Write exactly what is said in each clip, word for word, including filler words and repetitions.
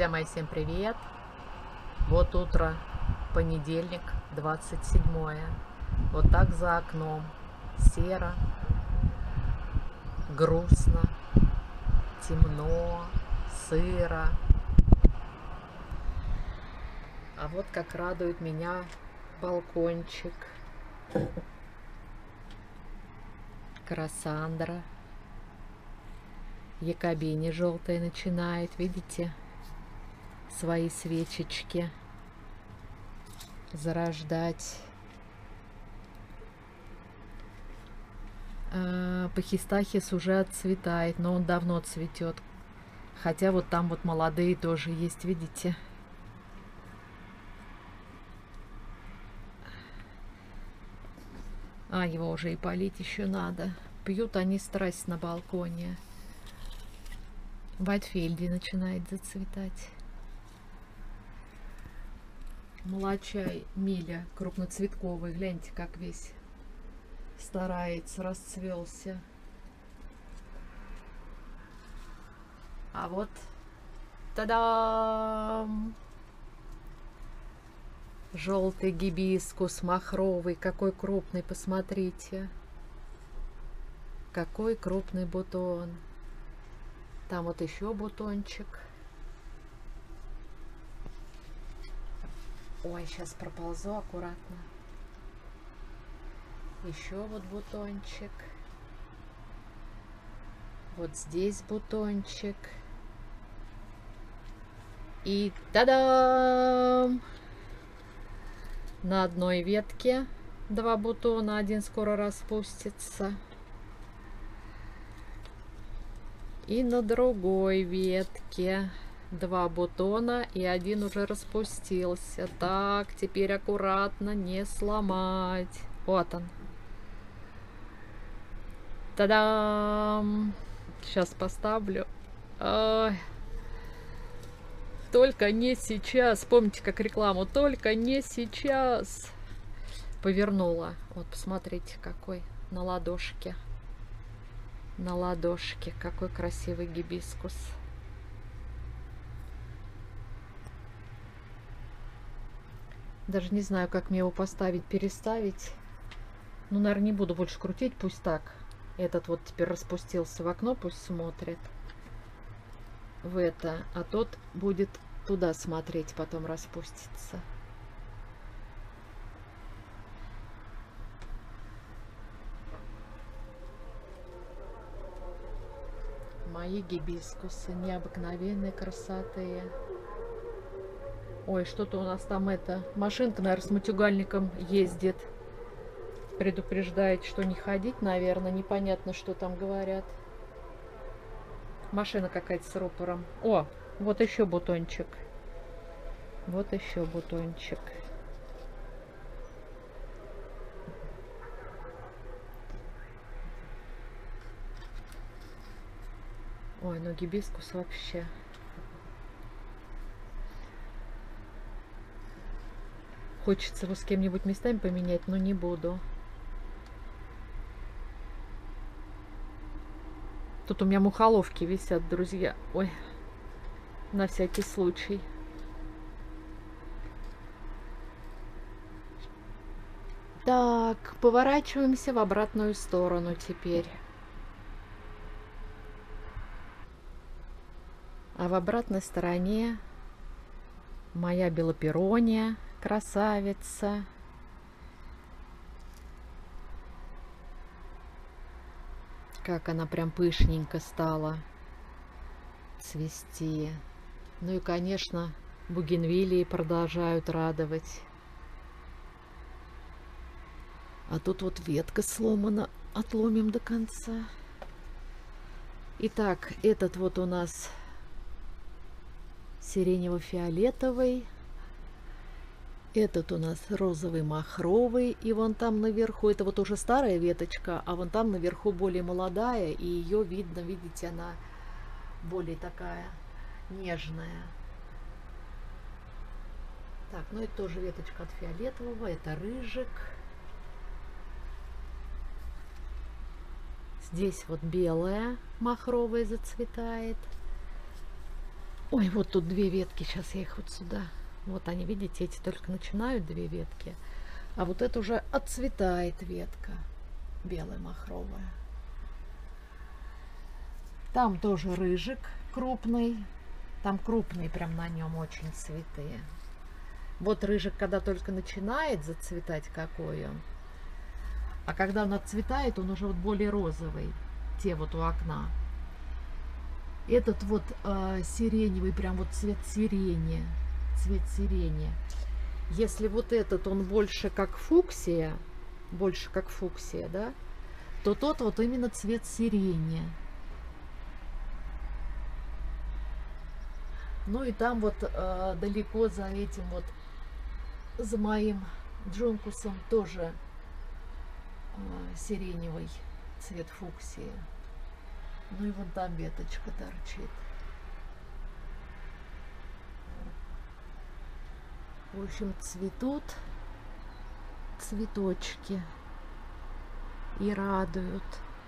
Друзья мои, всем привет! Вот утро, понедельник, двадцать седьмое. Вот так за окном серо, грустно, темно, сыро. А вот как радует меня балкончик. Красандра. Якобини желтая начинает, видите, свои свечечки зарождать. А, Пахистахис уже отцветает, но он давно цветет. Хотя вот там вот молодые тоже есть, видите. А, его уже и полить еще надо. Пьют они страсть на балконе. Вайтфельди начинает зацветать. Молочай Миля крупноцветковый. Гляньте, как весь старается, расцвелся. А вот, та-дам! Желтый гибискус махровый. Какой крупный, посмотрите. Какой крупный бутон. Там вот еще бутончик. Ой, сейчас проползу аккуратно. Еще вот бутончик. Вот здесь бутончик. И та-дам! На одной ветке два бутона, один скоро распустится. И на другой ветке два бутона, и один уже распустился. Так, теперь аккуратно, не сломать. Вот он. Та-дам! Сейчас поставлю. Ой. Только не сейчас. Помните, как рекламу? Только не сейчас. Повернула. Вот, посмотрите, какой на ладошке. На ладошке. Какой красивый гибискус. Даже не знаю, как мне его поставить, переставить. Ну, наверное, не буду больше крутить. Пусть так. Этот вот теперь распустился в окно. Пусть смотрит в это. А тот будет туда смотреть, потом распустится. Мои гибискусы необыкновенной красоты. Ой, что-то у нас там это... Машинка, наверное, с матюгальником ездит. Предупреждает, что не ходить, наверное. Непонятно, что там говорят. Машина какая-то с рупором. О, вот еще бутончик. Вот еще бутончик. Ой, ну гибискус вообще. Хочется его с кем-нибудь местами поменять, но не буду. Тут у меня мухоловки висят, друзья. Ой, на всякий случай. Так, поворачиваемся в обратную сторону теперь. А в обратной стороне моя белоперония, красавица. Как она прям пышненько стала цвести. Ну и, конечно, бугенвиллии продолжают радовать. А тут вот ветка сломана. Отломим до конца. Итак, этот вот у нас сиренево-фиолетовый. Этот у нас розовый махровый. И вон там наверху, это вот уже старая веточка, а вон там наверху более молодая. И ее видно, видите, она более такая нежная. Так, ну это тоже веточка от фиолетового. Это рыжик. Здесь вот белая махровая зацветает. Ой, вот тут две ветки, сейчас я их вот сюда. Вот они, видите, эти только начинают две ветки. А вот это уже отцветает ветка, белая махровая. Там тоже рыжик крупный. Там крупные прям на нем очень цветы. Вот рыжик, когда только начинает зацветать, какой он. А когда он отцветает, он уже вот более розовый. Те вот у окна. Этот вот э, сиреневый, прям вот цвет сирени. Цвет сирени. Если вот этот, он больше как фуксия, больше как фуксия, да, то тот вот именно цвет сирени. Ну и там вот э, далеко за этим вот, за моим джункусом тоже э, сиреневый цвет фуксии. Ну и вот там веточка торчит. В общем, цветут цветочки и радуют.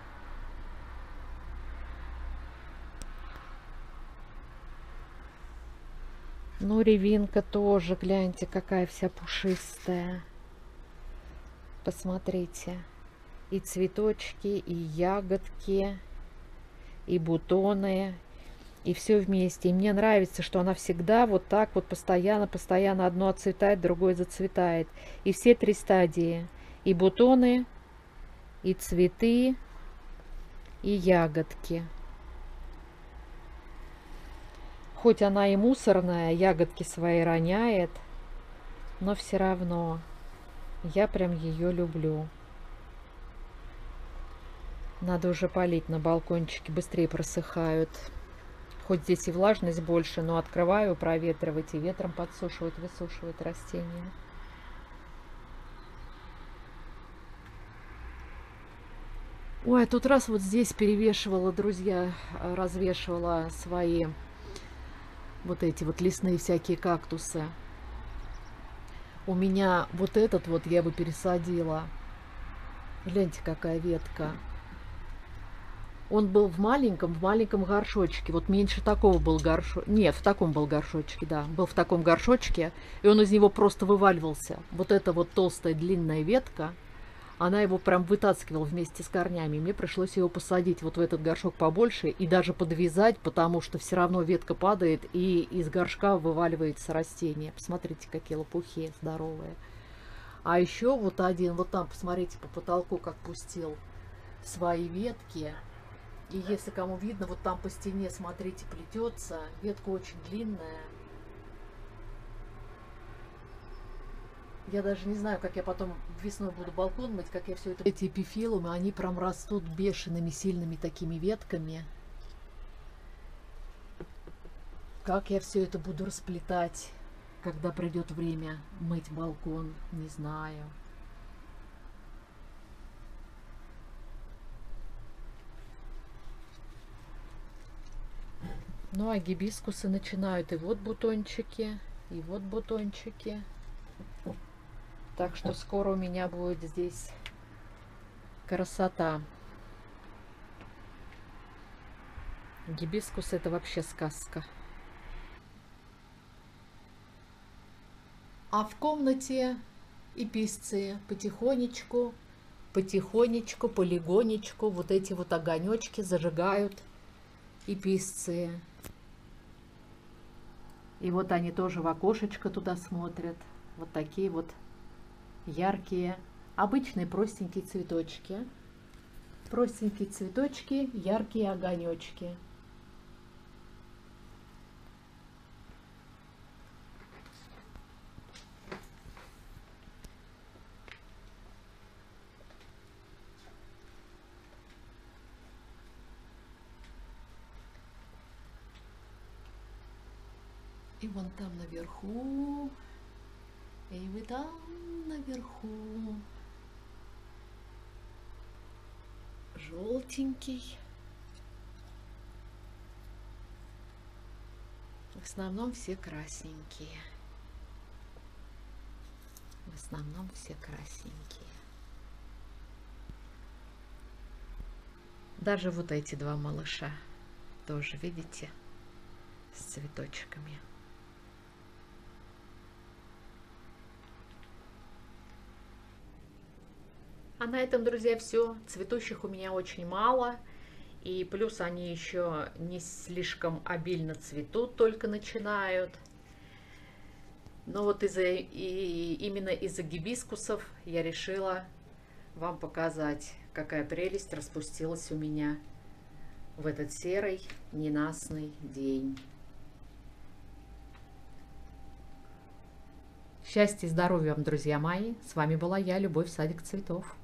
Ну, ревинка тоже, гляньте, какая вся пушистая. Посмотрите. И цветочки, и ягодки, и бутоны, и все вместе. И мне нравится, что она всегда вот так вот постоянно-постоянно одно отцветает, другое зацветает. И все три стадии. И бутоны, и цветы, и ягодки. Хоть она и мусорная, ягодки свои роняет, но все равно я прям ее люблю. Надо уже полить на балкончике, быстрее просыхают. Хоть здесь и влажность больше, но открываю, проветривать, и ветром подсушивать, высушивать растения. Ой, тут раз вот здесь перевешивала, друзья, развешивала свои вот эти вот лесные всякие кактусы. У меня вот этот вот я бы пересадила. Гляньте, какая ветка. Он был в маленьком, в маленьком горшочке. Вот меньше такого был горшочек. Нет, в таком был горшочке, да. Был в таком горшочке, и он из него просто вываливался. Вот эта вот толстая длинная ветка, она его прям вытаскивала вместе с корнями. Мне пришлось его посадить вот в этот горшок побольше и даже подвязать, потому что все равно ветка падает, и из горшка вываливается растение. Посмотрите, какие лопухи здоровые. А еще вот один, вот там, посмотрите, по потолку как пустил свои ветки. И если кому видно, вот там по стене, смотрите, плетется. Ветка очень длинная. Я даже не знаю, как я потом весной буду балкон мыть, как я все это... Эти эпифилумы, они прям растут бешеными, сильными такими ветками. Как я все это буду расплетать, когда придет время мыть балкон, не знаю. Ну, а гибискусы начинают и вот бутончики, и вот бутончики. Так что скоро у меня будет здесь красота. Гибискус — это вообще сказка. А в комнате эписции потихонечку, потихонечку, полигонечку вот эти вот огонечки зажигают эписции. И вот они тоже в окошечко туда смотрят. Вот такие вот яркие, обычные простенькие цветочки. Простенькие цветочки, яркие огонечки. И вон там наверху, и вы там наверху, желтенький. В основном все красненькие. В основном все красненькие. Даже вот эти два малыша тоже, видите? с цветочками. А на этом, друзья, все. Цветущих у меня очень мало. И плюс они еще не слишком обильно цветут, только начинают. Но вот из-за и именно из-за гибискусов я решила вам показать, какая прелесть распустилась у меня в этот серый ненастный день. Счастья и здоровья вам, друзья мои! С вами была я, Любовь, Садик Цветов.